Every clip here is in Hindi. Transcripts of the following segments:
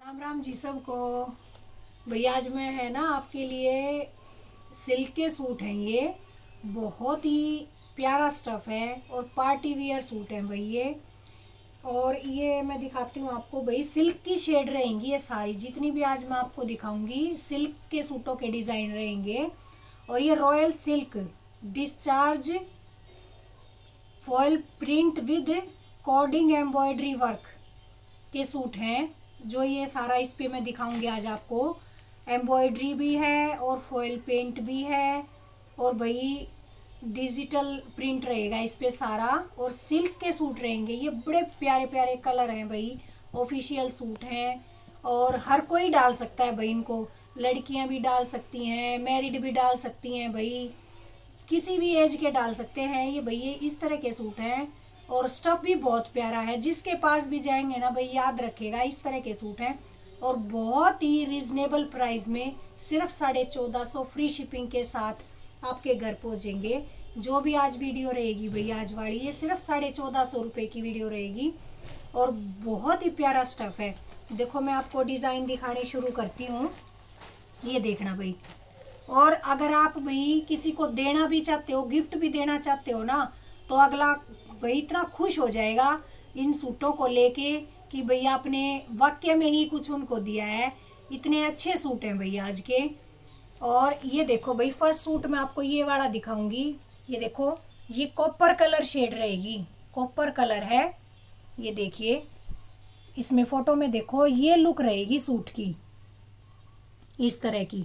राम राम जी सबको। भैया आज मैं है ना आपके लिए सिल्क के सूट हैं। ये बहुत ही प्यारा स्टफ है और पार्टी वियर सूट हैं भाई ये। और ये मैं दिखाती हूँ आपको भाई, सिल्क की शेड रहेंगी ये सारी, जितनी भी आज मैं आपको दिखाऊंगी सिल्क के सूटों के डिजाइन रहेंगे। और ये royal silk discharge foil print with cording embroidery work के सूट हैं। जो ये सारा इस पे मैं दिखाऊंगी आज आपको। एम्ब्रॉयडरी भी है और फॉयल पेंट भी है और भाई डिजिटल प्रिंट रहेगा इस पे सारा। और सिल्क के सूट रहेंगे ये, बड़े प्यारे प्यारे कलर हैं भाई। ऑफिशियल सूट हैं और हर कोई डाल सकता है भाई इनको। लड़कियां भी डाल सकती हैं, मैरिड भी डाल सकती हैं भाई, किसी भी एज के डाल सकते हैं ये भाई। ये इस तरह के सूट हैं और स्टफ भी बहुत प्यारा है। जिसके पास भी जाएंगे ना भाई याद रखेगा इस तरह के सूट हैं। और बहुत ही रिजनेबल प्राइस में सिर्फ 1450 फ्री शिपिंग के साथ आपके घर पहुंचेंगे। जो भी आज वीडियो रहेगी भाई आज वाली, ये सिर्फ 1450 रुपए की वीडियो रहेगी और बहुत ही प्यारा स्टफ है। देखो मैं आपको डिजाइन दिखाने शुरू करती हूँ, ये देखना भाई। और अगर आप भाई किसी को देना भी चाहते हो, गिफ्ट भी देना चाहते हो ना, तो अगला भाई इतना खुश हो जाएगा इन सूटों को लेके कि भैया आपने वाक्य में ही कुछ उनको दिया है। इतने अच्छे सूट हैं भैया आज के। और ये देखो भाई, फर्स्ट सूट मैं आपको ये वाला दिखाऊंगी। ये देखो, ये कॉपर कलर शेड रहेगी, कॉपर कलर है। ये देखिए इसमें फोटो में देखो, ये लुक रहेगी सूट की इस तरह की।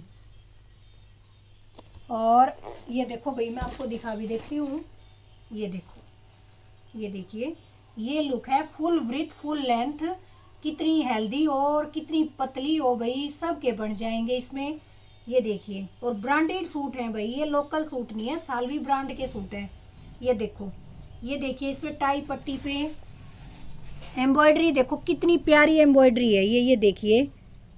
और ये देखो भाई, मैं आपको दिखा भी देती हूँ। ये देखो, ये देखिए, ये लुक है फुल ब्रीथ फुल लेंथ। कितनी हेल्दी और कितनी पतली हो भाई, सबके बन जाएंगे इसमें। ये देखिए, और ब्रांडेड सूट हैं भाई, ये लोकल सूट नहीं है, साल्वी ब्रांड के सूट हैं। ये देखो, ये देखिए इसमें टाई पट्टी पे एम्ब्रॉयडरी देखो, कितनी प्यारी एम्ब्रॉयडरी है ये देखिए,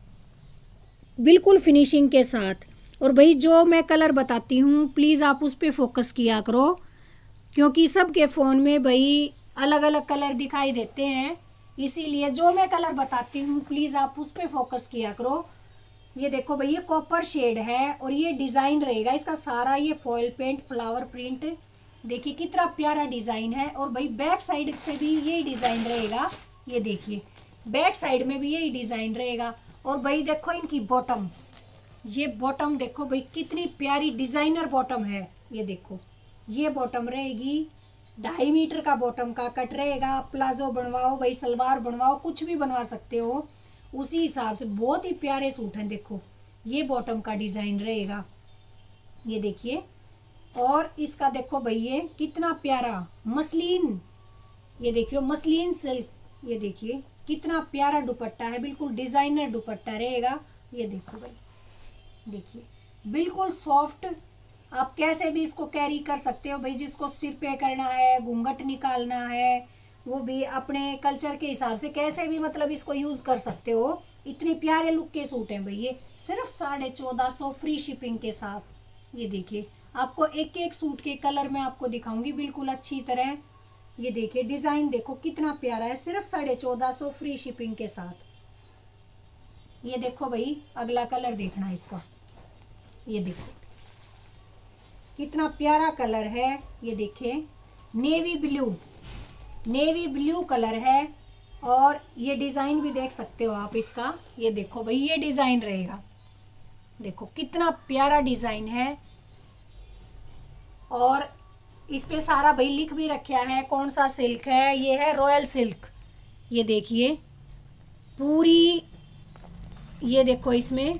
बिल्कुल फिनिशिंग के साथ। और भाई जो मैं कलर बताती हूँ प्लीज आप उस पर फोकस किया करो, क्योंकि सबके फोन में भाई अलग अलग कलर दिखाई देते हैं। इसीलिए जो मैं कलर बताती हूँ प्लीज आप उस पर फोकस किया करो। ये देखो भाई, ये कॉपर शेड है और ये डिजाइन रहेगा इसका सारा। ये फॉयल पेंट फ्लावर प्रिंट देखिए कितना प्यारा डिजाइन है। और भाई बैक साइड से भी यही डिजाइन रहेगा। ये देखिए बैक साइड में भी यही डिजाइन रहेगा। और भाई देखो इनकी बॉटम, ये बॉटम देखो भाई कितनी प्यारी डिजाइनर बॉटम है। ये देखो, ये बॉटम रहेगी 2.5 मीटर का बॉटम का कट रहेगा। प्लाजो बनवाओ भाई, सलवार बनवाओ, कुछ भी बनवा सकते हो उसी हिसाब से। बहुत ही प्यारे सूट हैं। देखो ये बॉटम का डिजाइन रहेगा, ये देखिए। और इसका देखो भाई ये कितना प्यारा मसलिन, ये देखियो मसलिन सिल्क। ये देखिए कितना प्यारा दुपट्टा है, बिल्कुल डिजाइनर दुपट्टा रहेगा। ये देखो भाई, देखिए बिल्कुल सॉफ्ट। आप कैसे भी इसको कैरी कर सकते हो भाई। जिसको सिर पे करना है, घूंघट निकालना है, वो भी अपने कल्चर के हिसाब से कैसे भी मतलब इसको यूज कर सकते हो। इतने प्यारे लुक के सूट हैं भाई ये, सिर्फ 1450 फ्री शिपिंग के साथ। ये देखिए, आपको एक एक सूट के कलर में आपको दिखाऊंगी बिल्कुल अच्छी तरह। ये देखिए डिजाइन देखो कितना प्यारा है, सिर्फ 1450 फ्री शिपिंग के साथ। ये देखो भाई, अगला कलर देखना इसका। ये देखो कितना प्यारा कलर है। ये देखिए navy blue, navy blue colour है। और ये डिजाइन भी देख सकते हो आप इसका। ये देखो भाई, ये डिजाइन रहेगा, देखो कितना प्यारा डिजाइन है। और इस पे सारा भाई लिख भी रखा है कौन सा सिल्क है। ये है रॉयल सिल्क। ये देखिए पूरी, ये देखो इसमें।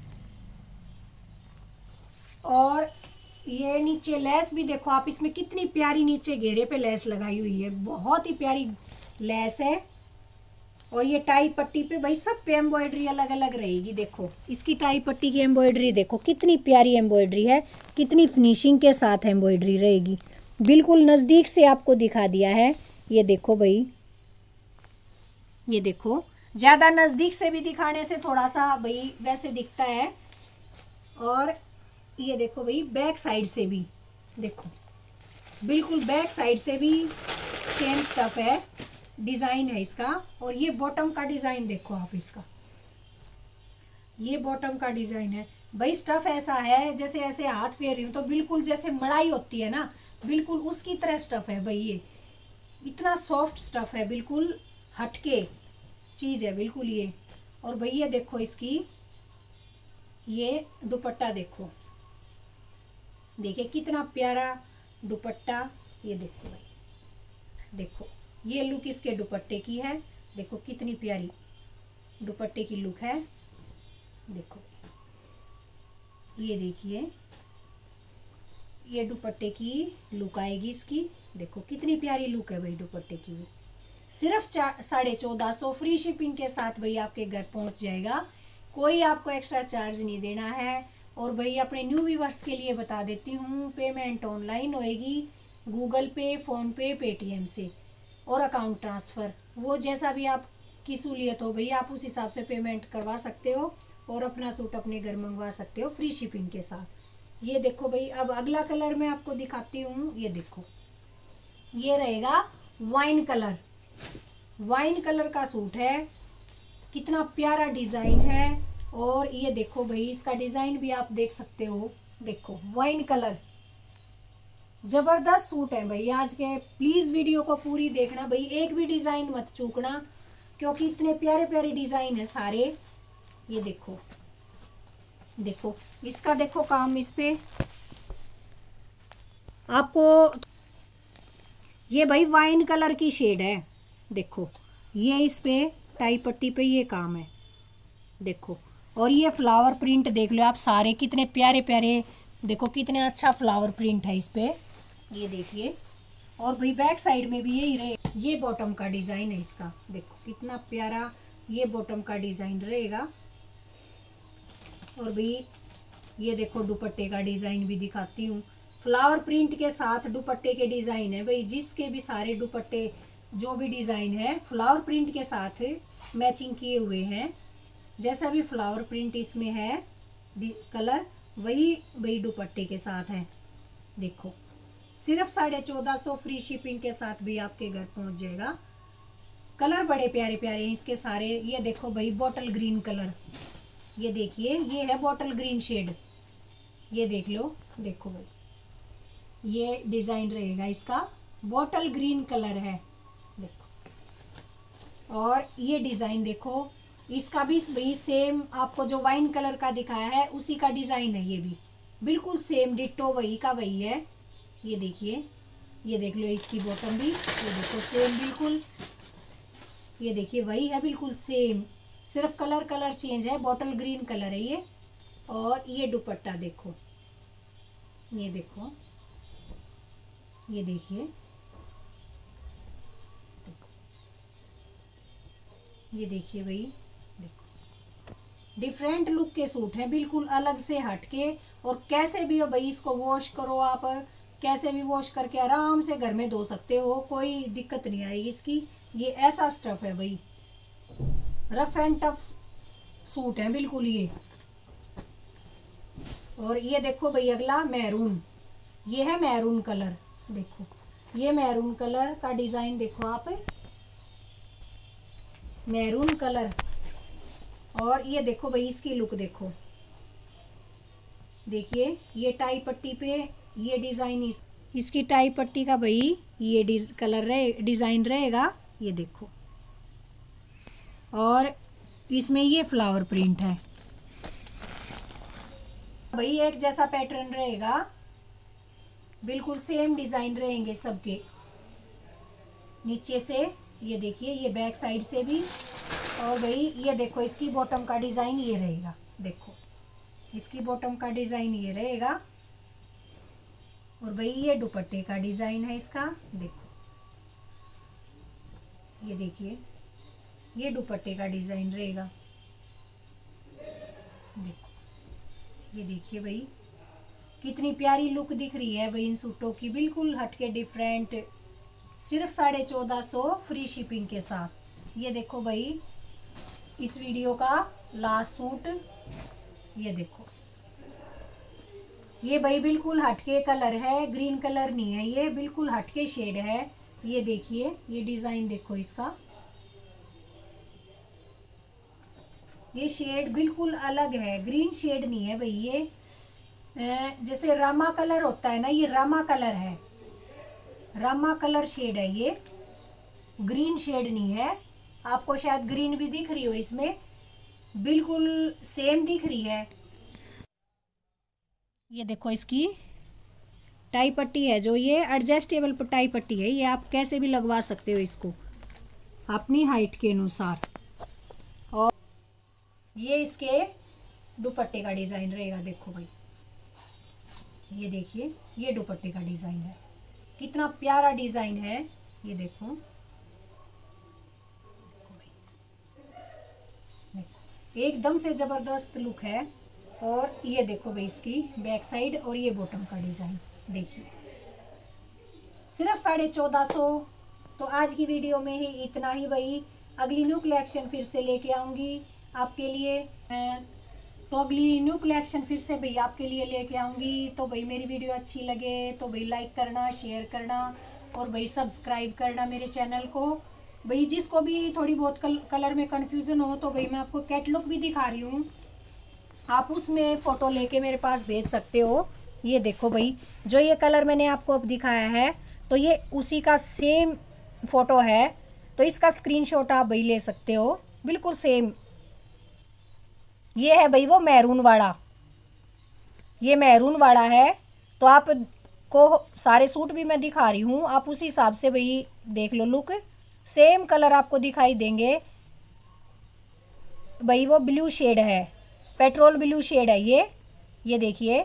और ये नीचे लेस भी देखो आप, इसमें कितनी प्यारी नीचे घेरे पे लेस लगाई हुई है, बहुत ही प्यारी लेस है। और ये टाई पट्टी पे भाई सब पे एम्ब्रॉयडरी अलग अलग रहेगी। देखो इसकी टाई पट्टी की एम्ब्रॉयडरी देखो कितनी प्यारी एम्ब्रॉयडरी है, कितनी फिनिशिंग के साथ एम्ब्रॉयडरी रहेगी। बिल्कुल नजदीक से आपको दिखा दिया है। ये देखो भाई, ये देखो ज्यादा नजदीक से भी दिखाने से थोड़ा सा भाई वैसे दिखता है। और ये देखो भाई बैक साइड से भी देखो, बिल्कुल बैक साइड से भी सेम स्टफ है, डिजाइन है इसका। और ये बॉटम का डिजाइन देखो आप इसका, ये बॉटम का डिजाइन है भाई। स्टफ ऐसा है जैसे ऐसे हाथ फेर रही हूँ तो बिल्कुल जैसे मड़ाई होती है ना, बिल्कुल उसकी तरह स्टफ है भाई। ये इतना सॉफ्ट स्टफ है, बिल्कुल हटके चीज है बिल्कुल ये। और भाई ये देखो इसकी ये दुपट्टा देखो, देखिए कितना प्यारा दुपट्टा। ये देखो भाई, देखो ये लुक इसके दुपट्टे की है। देखो कितनी प्यारी दुपट्टे की लुक है। देखो ये देखिए ये दुपट्टे की लुक आएगी इसकी। देखो कितनी प्यारी लुक है भाई दुपट्टे की। सिर्फ 1450 फ्री शिपिंग के साथ भाई आपके घर पहुंच जाएगा। कोई आपको एक्स्ट्रा चार्ज नहीं देना है। और भाई अपने न्यू व्यूवर्स के लिए बता देती हूँ, पेमेंट ऑनलाइन होएगी, Google Pay, PhonePe, Paytm से, और अकाउंट ट्रांसफर। वो जैसा भी आपकी सहूलियत हो भाई, आप उस हिसाब से पेमेंट करवा सकते हो और अपना सूट अपने घर मंगवा सकते हो फ्री शिपिंग के साथ। ये देखो भाई, अब अगला कलर मैं आपको दिखाती हूँ। ये देखो ये रहेगा वाइन कलर। वाइन कलर का सूट है, कितना प्यारा डिजाइन है। और ये देखो भाई इसका डिजाइन भी आप देख सकते हो। देखो वाइन कलर, जबरदस्त सूट है भाई आज के। प्लीज वीडियो को पूरी देखना भाई, एक भी डिजाइन मत चूकना, क्योंकि इतने प्यारे प्यारे डिजाइन है सारे। ये देखो, देखो इसका देखो काम इस पे आपको। ये भाई वाइन कलर की शेड है। देखो ये इस पे टाई पट्टी पे ये काम है। देखो और ये फ्लावर प्रिंट देख लो आप सारे, कितने प्यारे प्यारे। देखो कितने अच्छा फ्लावर प्रिंट है इस पे, ये देखिए। और भाई बैक साइड में भी यही रहे। ये बॉटम का डिजाइन है इसका। देखो कितना प्यारा ये बॉटम का डिजाइन रहेगा। और भाई ये देखो दुपट्टे का डिजाइन भी दिखाती हूँ। फ्लावर प्रिंट के साथ दुपट्टे के डिजाइन है भाई। जिसके भी सारे दुपट्टे जो भी डिजाइन है फ्लावर प्रिंट के साथ मैचिंग किए हुए हैं। जैसा भी फ्लावर प्रिंट इसमें है कलर, वही भाई दुपट्टे के साथ है। देखो सिर्फ 1450 फ्री शिपिंग के साथ भी आपके घर पहुंच जाएगा। कलर बड़े प्यारे प्यारे हैं इसके सारे। ये देखो भाई बॉटल ग्रीन कलर, ये देखिए ये है बॉटल ग्रीन शेड, ये देख लो। देखो भाई ये डिजाइन रहेगा इसका, बॉटल ग्रीन कलर है। देखो और ये डिजाइन देखो, इसका भी भाई सेम आपको जो वाइन कलर का दिखाया है उसी का डिजाइन है। ये भी बिल्कुल सेम डिट्टो वही का वही है। ये देखिए, ये देख लो इसकी बॉटम भी, ये देखो सेम बिल्कुल। ये देखिए वही है बिल्कुल सेम, सिर्फ कलर चेंज है। बॉटल ग्रीन कलर है ये। और ये दुपट्टा देखो, ये देखो, ये देखिए, ये देखिए भाई, देखो डिफरेंट लुक के सूट हैं, बिल्कुल अलग से हटके। और कैसे भी हो भाई इसको वॉश करो आप, कैसे भी वॉश करके आराम से घर में धो सकते हो, कोई दिक्कत नहीं आएगी इसकी। ये ऐसा स्टफ है भाई, रफ एंड टफ सूट है बिल्कुल ये। और ये देखो भाई अगला मैरून, ये है मैरून कलर। देखो ये मैरून कलर का डिजाइन देखो आप, मैरून कलर। और ये देखो भाई इसकी लुक देखो, देखिए ये टाई पट्टी पे ये डिजाइन, इसकी टाई पट्टी का भाई ये कलर रहे डिजाइन रहेगा। ये देखो और इसमें ये फ्लावर प्रिंट है भाई, एक जैसा पैटर्न रहेगा, बिल्कुल सेम डिजाइन रहेंगे सबके नीचे से। ये देखिए ये बैक साइड से भी। और भाई ये देखो इसकी बॉटम का डिजाइन ये रहेगा। देखो इसकी बॉटम का डिजाइन ये रहेगा। और भाई ये दुपट्टे का डिजाइन है इसका। देखो ये देखिए ये दुपट्टे का डिजाइन रहेगा। देखो ये देखिए भाई कितनी प्यारी लुक दिख रही है भाई इन सूटों की, बिल्कुल हटके डिफरेंट। सिर्फ 1450 फ्री शिपिंग के साथ। ये देखो भाई इस वीडियो का लास्ट सूट, ये देखो ये भाई बिल्कुल हटके कलर है, ग्रीन कलर नहीं है ये, बिल्कुल हटके शेड है। ये देखिए ये डिजाइन देखो इसका, ये शेड बिल्कुल अलग है, ग्रीन शेड नहीं है भाई ये। जैसे रामा कलर होता है ना, ये रामा कलर है, रामा कलर शेड है ये, ग्रीन शेड नहीं है। आपको शायद ग्रीन भी दिख रही हो इसमें, बिल्कुल सेम दिख रही है। ये देखो इसकी टाई पट्टी है जो, ये एडजस्टेबल टाई पट्टी है, ये आप कैसे भी लगवा सकते हो इसको अपनी हाइट के अनुसार। और ये इसके दुपट्टे का डिजाइन रहेगा, देखो भाई, ये देखिए, ये दुपट्टे का डिजाइन है, कितना प्यारा डिजाइन है, ये देखो, एकदम से जबरदस्त लुक है। और ये देखो भाई इसकी बैक साइड और ये बॉटम का डिजाइन देखिए, सिर्फ 1450। तो आज की वीडियो में ही इतना ही भाई। अगली न्यू कलेक्शन फिर से लेके आऊंगी आपके लिए, तो अगली न्यू कलेक्शन फिर से भाई आपके लिए लेके आऊंगी। तो भाई मेरी वीडियो अच्छी लगे तो भाई लाइक करना, शेयर करना और भाई सब्सक्राइब करना मेरे चैनल को। भाई जिसको भी थोड़ी बहुत कलर में कंफ्यूजन हो तो भाई मैं आपको कैटलॉग भी दिखा रही हूँ, आप उसमें फोटो लेके मेरे पास भेज सकते हो। ये देखो भाई, जो ये कलर मैंने आपको अब दिखाया है तो ये उसी का सेम फोटो है, तो इसका स्क्रीनशॉट आप भाई ले सकते हो, बिल्कुल सेम। ये है भाई वो मैरून वाला, ये मैरून वाला है। तो आप को सारे सूट भी मैं दिखा रही हूँ, आप उसी हिसाब से भाई देख लो, लुक सेम कलर आपको दिखाई देंगे भाई। वो ब्लू शेड है, पेट्रोल ब्लू शेड है ये देखिए,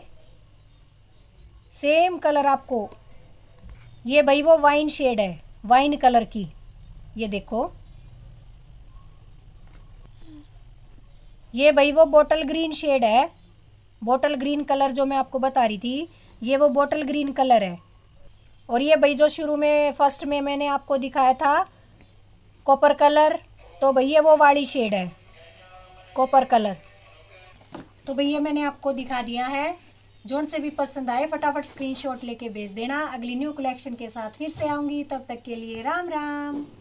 सेम कलर आपको। ये भाई वो वाइन शेड है, वाइन कलर की, ये देखो। ये भाई वो बोटल ग्रीन शेड है, बोटल ग्रीन कलर जो मैं आपको बता रही थी, ये वो बोटल ग्रीन कलर है। और ये भाई जो शुरू में फर्स्ट में मैंने आपको दिखाया था कॉपर कलर, तो भैया वो वाली शेड है कॉपर कलर। तो भैया मैंने आपको दिखा दिया है, जोन से भी पसंद आए फटाफट स्क्रीनशॉट लेके भेज देना। अगली न्यू कलेक्शन के साथ फिर से आऊंगी, तब तक के लिए राम राम।